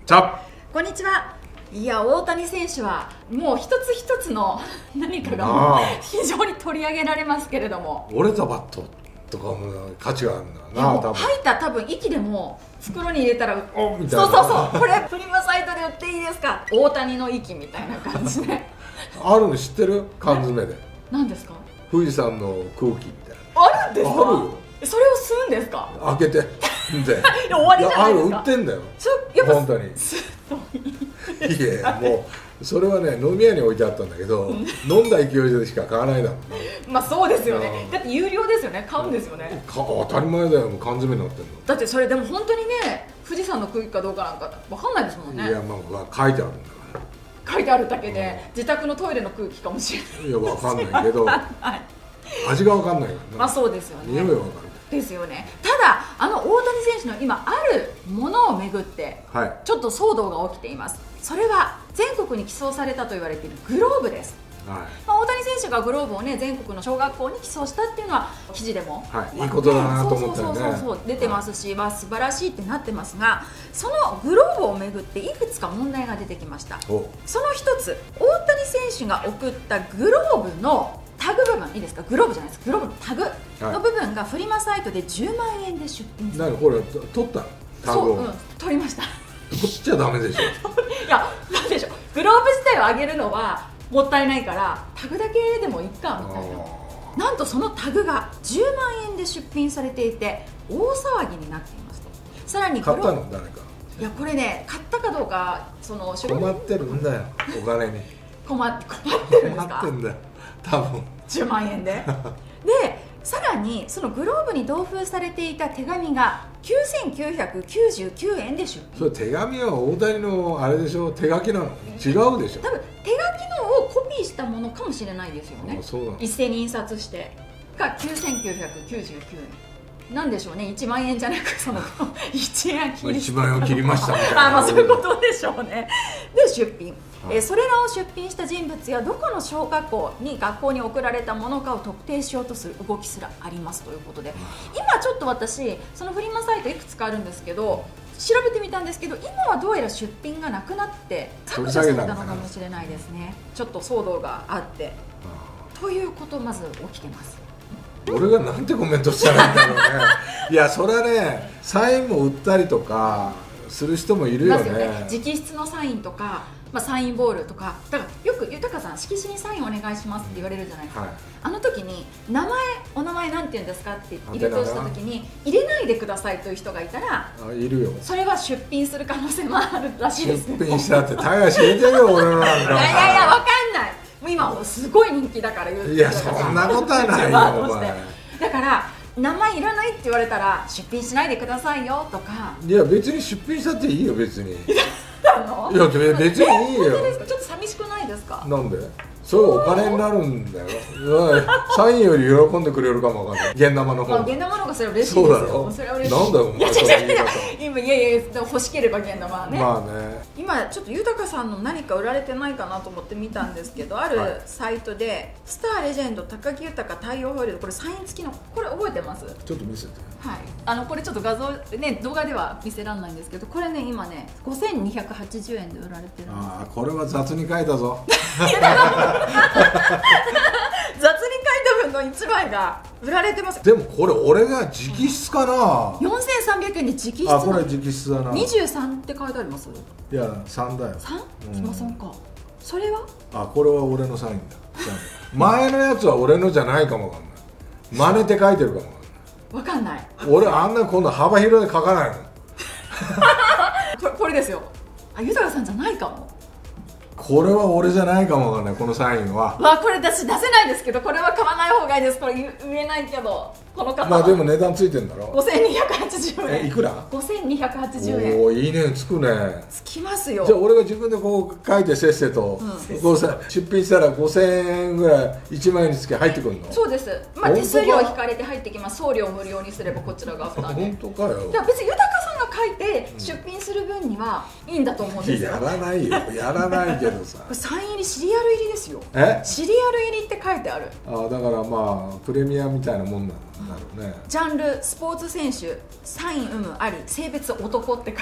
チャッこんにちは。いや、大谷選手はもう一つ一つの何かが非常に取り上げられますけれども、 折れたバットとかも価値があるんだな。多分吐いた多分息でも袋に入れたらおみたいな。 そうそうそう、これフリマサイトで売っていいですか、大谷の息みたいな感じであるの知ってる？缶詰で何ですか？ 富士山の空気みたいあるんですか？ あるよ。 それを吸うんですか？ な。開けてで終わりじゃないですか。 ある売ってんだよやっぱ本当に。いやもうそれはね飲み屋に置いてあったんだけど飲んだ勢いでしか買わないだろうな。 まあそうですよね。だって有料ですよね。買うんですよね。 当たり前だよ。もう缶詰になってんの。 だってそれでも本当にね、富士山の空気かどうかなんか分かんないですもんね。 いやまあ書いてあるんだから。 書いてあるだけで自宅のトイレの空気かもしれない。 いやわかんないけど味がわかんないからな。 まあそうですよね。 匂いはわかるですよね。ただ大谷選手の今あるものをめぐってちょっと騒動が起きています。それは全国に寄贈されたと言われているグローブです。大谷選手がグローブをね全国の小学校に寄贈したっていうのは記事でも、 いいことだなと思ったよね。 そう出てますし、素晴らしいってなってますが、そのグローブをめぐっていくつか問題が出てきました。その一つ、大谷選手が送ったグローブのタグ部分、いいですか、グローブじゃないです、グローブのタグの部分がフリマサイトで10万円で出品された。 これ取ったタグを？ 取りました。 取っちゃダメでしょ。 いや、なんでしょう、グローブ自体をあげるのはもったいないからタグだけでもいいかみたいな。なんとそのタグが10万円で出品されていて大騒ぎになっていますと。さらに買ったの誰か？ いや、これね、買ったかどうか困ってるんだよ、お金に。 困ってるんですか？ 困ってんだよ多分。 10万円でで、さらにそのグローブに同封されていた手紙が9999円で出品。 それ手紙は大谷のあれでしょ、手書きなの？違うでしょ。 多分手書きのをコピーしたものかもしれないですよね。一斉に印刷してが9999円なんでしょうね。1万円じゃなくその1万円を切りましたみたいな。 まあそういうことでしょうね。で出品、それらを出品した人物やどこの小学校に送られたものかを特定しようとする動きすらありますということで、今ちょっと私そのフリマサイトいくつかあるんですけど調べてみたんですけど、今はどうやら出品がなくなって削除されたのかもしれないですね。ちょっと騒動があってということまず起きてます。 俺がなんてコメントしたらいいんだろうね。いや、それはね、サインも売ったりとかする人もいるよね。 直筆のサインとか、サインボールとか、だからよく豊さん色紙にサインお願いしますって言われるじゃないですか。あの時にお名前なんて言うんですかって入れとした時に入れないでくださいという人がいたら、 いるよ。 それは出品する可能性もあるらしいです。 出品したって大概知れてるよ俺のなんか。 いやわかんない。今すごい人気だから言う。 いや、そんなことはないよお前。 だから名前いらないって言われたら出品しないでくださいよとか。 いや別に出品したっていいよ別に。いや別にいいよ。 本当ですか？ちょっと寂しくないですか？ なんで？そうお金になるんだよ。サインより喜んでくれるかもわかんない。現生の方。 現生の方がそれは嬉しいですよ。 そうだろ。 それは嬉しい。 なんだよお前。 いや欲しければ現生はね。 まあね。 今ちょっと豊さんの何か売られてないかなと思って見たんですけど、あるサイトでスターレジェンド高木豊太陽ホイールド、これサイン付きの、これ覚えてます？ ちょっと見せて。 はい。これちょっと画像ね、動画では見せられないんですけど、これね今ね5280円で売られてるんです。 ああ、これは雑に書いたぞ。 雑に書いた分の1枚が売られてます。 でもこれ俺が直筆かな。 4300円で直筆。 これ直筆だな。 23って書いてあります？ いや3だよ。 3か。それはこれは俺のサインだ。前のやつは俺のじゃないかもわかんない。真似て書いてるかもわかんない。 俺あんな今度幅広で書かないの。これですよ。豊さんじゃないかも。 これは俺じゃないかもわかんない。このサインはこれ出せないですけど、これは買わない方がいいです。これ言えないけど、この方はでも値段ついてんだろ。 5280円。 いくら ？5280円。 おお、いいね、つくね。 つきますよ。 じゃあ俺が自分でこう書いてせっせと出品したら5000円ぐらい1万円につけ入ってくるの？ そうです。手数料引かれて入ってきます。送料無料にすればこちらが負担で。 本当かよ。 別に豊さんが書いて出品する分にはいいんだと思うんですよ。 やらないよ、やらないけどさ。 サイン入り、シリアル入りですよ。シリアル入りって書いてある。 だからプレミアみたいなもんなんだろうね。 ジャンルスポーツ選手、サイン有無あり、性別男って書いてある。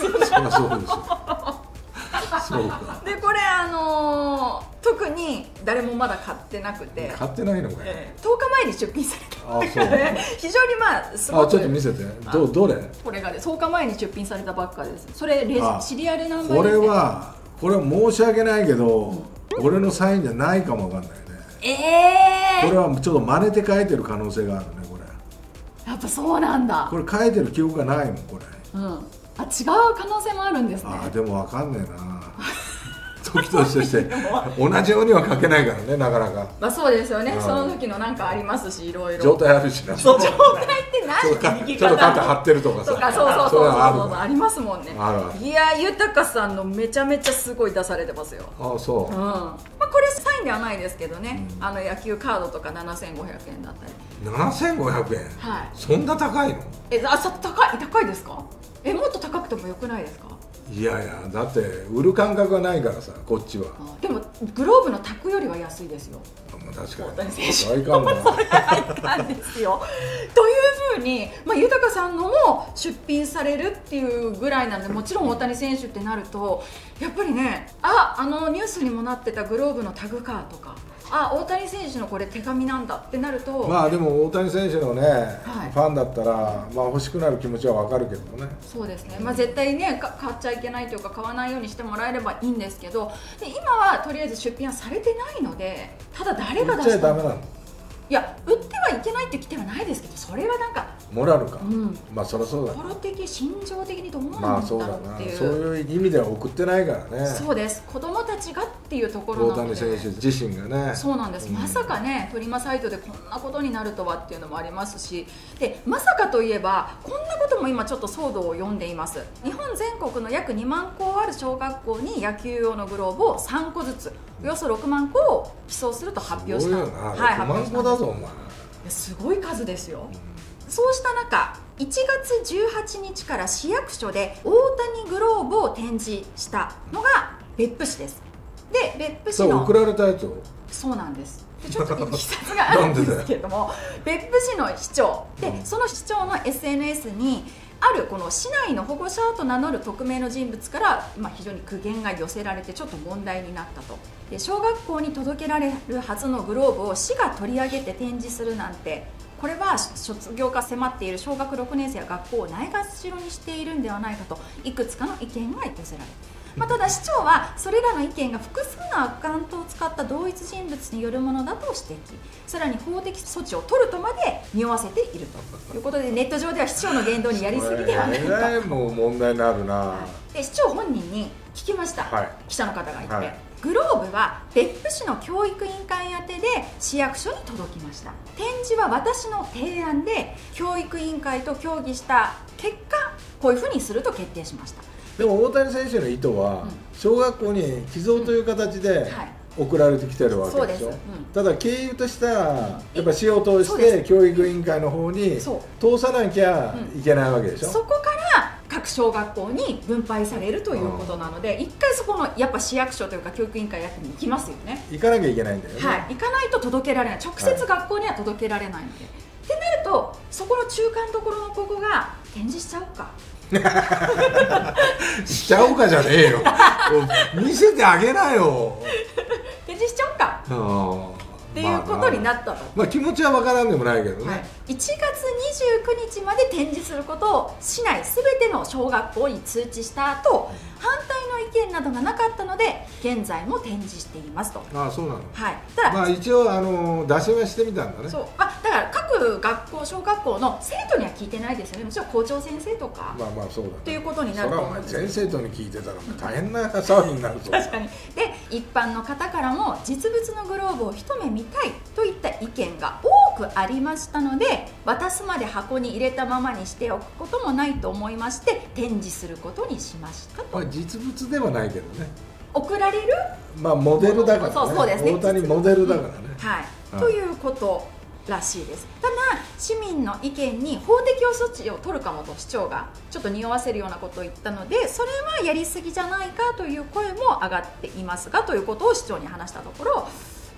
ですよね。 そうでしょそうか。 でこれ特に誰もまだ買ってなくて、 買ってないのかよ。 10日前に出品されたあ、そう。 非常にまあすごく、 ちょっと見せて。どれ？ これが10日前に出品されたばっかです。それシリアルナンバーこれですね。 は申し訳ないけど、俺のサインじゃないかもわかんないね。これはちょっと真似て書いてる可能性があるね、これ。 やっぱそうなんだ。 これ書いてる記憶がないもん、これ。 違う可能性もあるんですね。 でもわかんねえな。時として同じようには書けないからね、なかなか。 まあそうですよね。その時のなんかありますし、いろいろ状態あるしな。 そう、状態って何？ ちょっと肩張ってるとかさ。 そうありますもんね。いや、豊さんのめちゃめちゃすごい出されてますよ。 そう。 まあこれサインではないですけどね。野球カードとか7500円だったり。 7500円。 はい。 そんな高いの？ 高いですか？もっと高くてもよくないですか？ いやいや、だって売る感覚がないからさ、こっちは。 でもグローブの卓よりは安いですよ。 確かに。 大谷選手。 大感なんですよ。というふうに、豊さんのも出品されるっていうぐらいなんで、もちろん大谷選手ってなるとやっぱりね、ニュースにもなってたグローブのタグかとか。大谷選手のこれ手紙なんだってなると、 でも大谷選手のね、ファンだったら欲しくなる気持ちはわかるけどね。 そうですね。絶対ね買っちゃいけないというか買わないようにしてもらえればいいんですけど、で今はとりあえず出品はされてないので、ただ誰が出したの？ 売っちゃダメなの？ いや、売ってはいけないって来てはないですけど、それはなんかモラルか。そりゃそうだ。 心的心情的にどうなんだろうっていう、 そういう意味では送ってないからね。 そうです。子供たちがっていうところなので、 大谷選手自身がね。 そうなんです。まさかね、フリマサイトでこんなことになるとはっていうのもありますし、でまさかといえばこんなことも今ちょっと騒動を呼んでいます。日本全国の約2万校ある小学校に野球用のグローブを3個ずつ、およそ6万個を寄贈すると発表した。 6万個だぞお前。 すごい数ですよ。そうした中、1月18日から市役所で大谷グローブを展示したのが別府市です。で別府市の送られたやつを。 そうなんです。でちょっといきさつがあるんですけれども別府市の市長で、その市長の SNS にあるこの市内の保護者と名乗る匿名の人物から非常に苦言が寄せられてちょっと問題になったと。で小学校に届けられるはずのグローブを市が取り上げて展示するなんて、これは卒業が迫っている小学6年生や学校をないがしろにしているんではないかといくつかの意見が寄せられる。ただ市長はそれらの意見が複数のアカウントを使った同一人物によるものだと指摘、さらに法的措置を取るとまで匂わせているということで、ネット上では市長の言動にやりすぎではないか、 もう問題になるな。 で市長本人に聞きました、記者の方がいて、グローブは別府市の教育委員会宛てで市役所に届きました。展示は私の提案で教育委員会と協議した結果、こういうふうにすると決定しました。 でも大谷選手の意図は、小学校に寄贈という形で送られてきてるわけでしょ。ただ経由としたらやっぱ市を通して教育委員会の方に通さなきゃいけないわけでしょ。 そこから各小学校に分配されるということなので、一回そこのやっぱ市役所というか教育委員会役に行きますよね。 行かなきゃいけないんだよね。 行かないと届けられない、直接学校には届けられないので、ってなるとそこの中間どころのここが展示しちゃおうかしちゃおうかじゃねえよ見せてあげなよ展示しちゃおうかっていうことになったと。 気持ちはわからんでもないけどね、 1月29日まで展示することを市内すべての小学校に通知した後、反対の意見などがなかったので現在も展示していますと。 そうなの。 ただ一応出しはしてみたんだね。 そう、だから各学校小学校の生徒には聞いてないですよね。もちろん校長先生とかそうだね、 ということになると思うんですけど、 全生徒に聞いてたら大変な騒ぎになるぞ確かに。で一般の方からも実物のグローブを一目見たいといった意見が多くありましたので、渡すまで箱に入れたままにしておくこともないと思いまして展示することにしましたと。 実物ではないけどね、 送られるモデルだからね。 そうですね、 大谷モデルだからね、 ということらしいです。ただ市民の意見に法的措置を取るかもと市長がちょっと匂わせるようなことを言ったので、それはやりすぎじゃないかという声も上がっていますが、ということを市長に話したところ、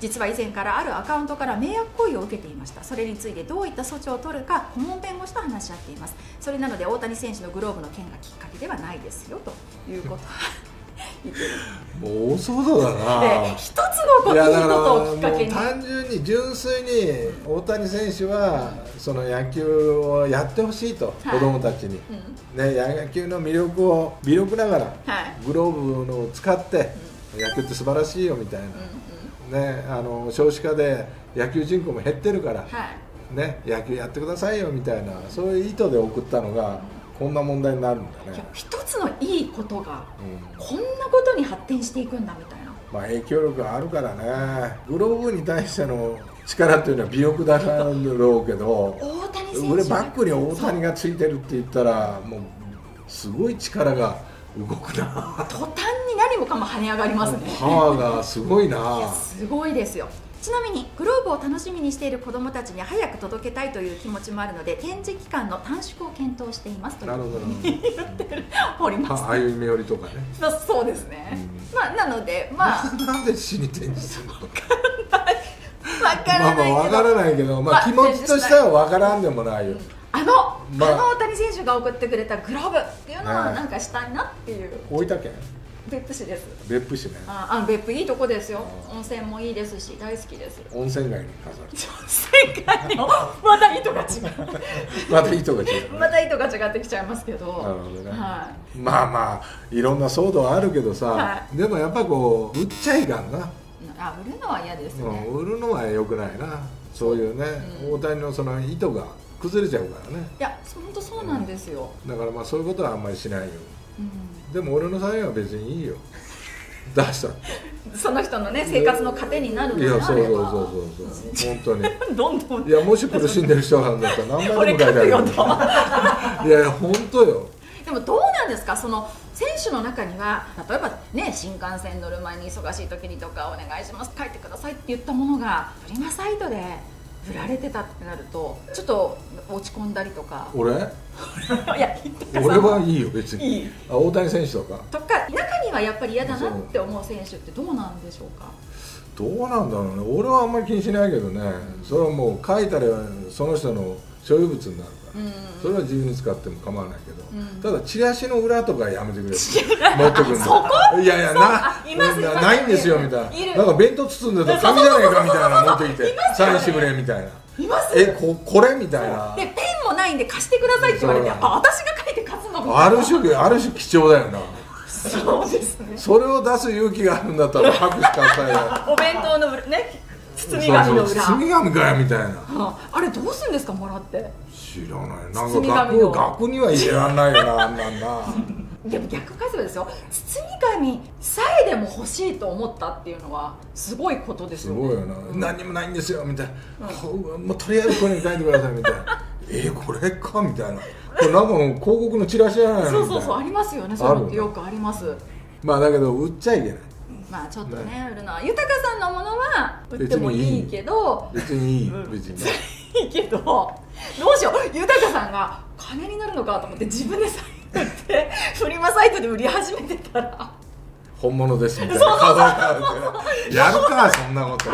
実は以前からあるアカウントから迷惑行為を受けていました。それについてどういった措置を取るか顧問弁護士と話し合っています。それなので大谷選手のグローブの件がきっかけではないですよということもう大騒動だな。 一つのいいことをきっかけに、 単純に純粋に大谷選手はその野球をやってほしいと、子供たちに、ね、野球の魅力を微力ながら、グローブを使って、野球って素晴らしいよみたいな、ね、少子化で野球人口も減ってるから、ね、野球やってくださいよみたいな、そういう意図で送ったのがこんな問題になるんだね。 一つのいいことがこんなことに発展していくんだみたいな、 まあ影響力があるからね。グローブに対しての力っていうのは微力だろうけど、 大谷選手俺バックに大谷がついてるって言ったらもうすごい力が動くな。 途端に何もかも跳ね上がりますね。 パワーがすごいな。 いやすごいですよ。ちなみにグローブを楽しみにしている子どもたちに早く届けたいという気持ちもあるので、展示期間の短縮を検討していますというふうに言っております。 歩み寄りとかね。 そうですね、まあなのでなんで死に展示するのか分からないけど、 気持ちとしては分からんでもないよ。 大谷選手が送ってくれたグローブっていうのはなんかしたいなっていう。 大分県別府市です。 別府市ね。 別府いいとこですよ。温泉もいいですし大好きです。 温泉街に飾る。 温泉街のまた意図が違う。 また意図が違う。 また意図が違ってきちゃいますけど。 なるほどね。まあいろんな騒動あるけどさ、でもやっぱこう売っちゃいかんな。 売るのは嫌ですね。 売るのは良くないな。そういうね、大谷のその意図が崩れちゃうからね。 いや本当そうなんですよ。 だからそういうことはあんまりしないよ。でも俺のサインは別にいいよ。出したその人のね生活の糧になるのであれば。 そう本当にどんどんいやもし苦しんでる人なんだったら何枚でも書いてあるよ。いや本当よ。 でもどうなんですか、その選手の中には例えばね新幹線乗る前に忙しい時にとかお願いします書いてくださいって言ったものがフリマサイトで売られてたってなるとちょっと落ち込んだりとか。 俺？いや俺はいいよ別に。いい。大谷選手とか。 中にはやっぱり嫌だなって思う選手ってどうなんでしょうか。 どうなんだろうね。俺はあんまり気にしないけどね。それはもう書いたらその人の所有物になるから。それは自由に使っても構わないけど。ただチラシの裏とかやめてくれ。持ってくるの。いやないんですよみたいな。なんか弁当包んでた紙じゃないかみたいな持ってきてサインしてくれみたいな。これみたいな。 でペンもないんで貸してくださいって言われて、私が書いて貸すのみたいな。 ある種貴重だよな。 そうですね。 それを出す勇気があるんだったら拍手喝采だ。 お弁当のね包み紙の裏。 包み紙かよみたいな。 あれどうするんですかもらって。 知らない。なんか額には入れらんないよなあんなんな。 でも逆返せばですよ、包み紙さえでも欲しいと思ったっていうのはすごいことですよね。 すごいよな。何にもないんですよみたいな。もうとりあえずこれに書いてくださいみたいな。これかみたいな。これなんか広告のチラシじゃないの。 そうありますよね。そういうのってよくあります。 だけど売っちゃいけない。 ちょっとね売るのは豊さんのものは売ってもいいけど、 別にいい別にいいけどどうしよう、豊さんが金になるのかと思って自分でサイン売ってフリマサイトで売り始めてたら本物ですみたいな顔がやるかそんなこと。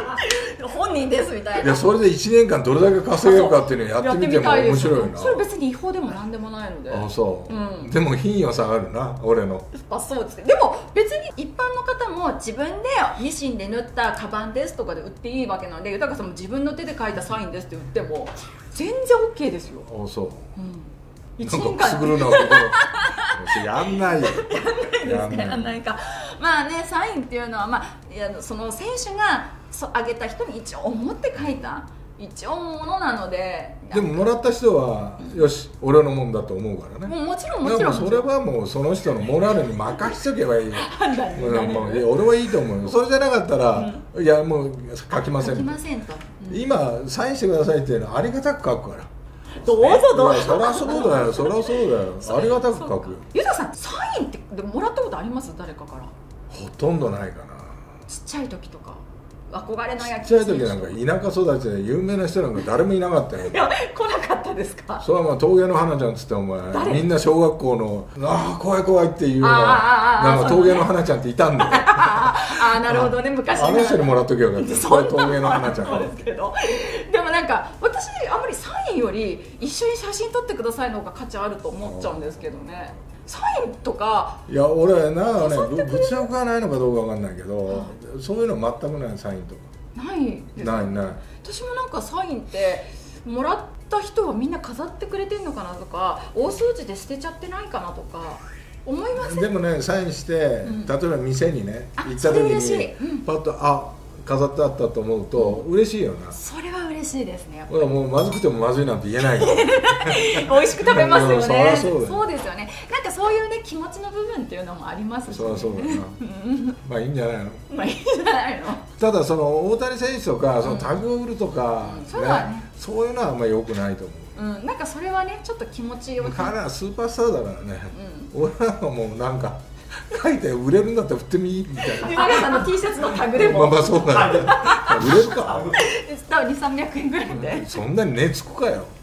本人ですみたいな。 いやそれで1年間どれだけ稼げるかっていうのをやってみても面白いな。 それ別に違法でもなんでもないので。 そう、でも品位は下がるな俺の。 そうですね。でも別に一般の方も自分でミシンで縫ったカバンですとかで売っていいわけなので、豊さんも自分の手で書いたサインですって売っても全然 OK ですよ。 そう、 1年間くすぐるなやんないよ。 やんないか。サインっていうのはその選手があげた人に一応思って書いた一応ものなので。 でももらった人はよし俺のもんだと思うからね。 もちろんそれはもうその人のモラルに任しとけばいい。俺はいいと思うよ。それじゃなかったらいやもう書きませんと。今サインしてくださいっていうのはありがたく書くから。 どうぞどうぞ。 そりゃそうだよそりゃそうだよ。ありがたく書くよ。 ゆたさんサインってもらったことあります？誰かから。 ほとんどないかな。 ちっちゃい時とか。 憧れの野球選手。 ちっちゃい時なんか田舎育ちで有名な人なんか誰もいなかったよ。 いや、来なかったですか。 それはまあ峠の花ちゃんっつってお前みんな小学校の怖い怖いっていうようななんか峠の花ちゃんっていたんだよ。 ああ、なるほどね、昔あの人にもらっとけばよかった。それ峠の花ちゃん。 そうですけど、でもなんか私あんまりサインより一緒に写真撮ってくださいの方が価値あると思っちゃうんですけどね。サインとか、 いや俺なんかね物欲がないのかどうかわかんないけど、そういうの全くない。サインとかないですか。 ない。 私もなんかサインってもらった人はみんな飾ってくれてんのかなとか、大掃除で捨てちゃってないかなとか思いません？ でもね、サインして、例えば店にね行った時にパッと飾ってあったと思うと嬉しいよな。 それは嬉しいですね。 俺はもうまずくてもまずいなんて言えないから美味しく食べますよね。 そうですよね。なんかそういうね気持ちの部分っていうのもありますしね。 そうだな。まあいいんじゃないの。 まあいいんじゃないの。 ただその大谷選手とかそのタグを売るとかそういうのはあんまり良くないと思う。 なんかそれはねちょっと気持ちよく。 彼はスーパースターだからね。俺らはもうなんか書いて売れるんだったら売ってみみたいな。 有吉さんの T シャツのタグでも。 まあそうだね。売れるか。 2、300円ぐらいで。 そんなに値つくかよ。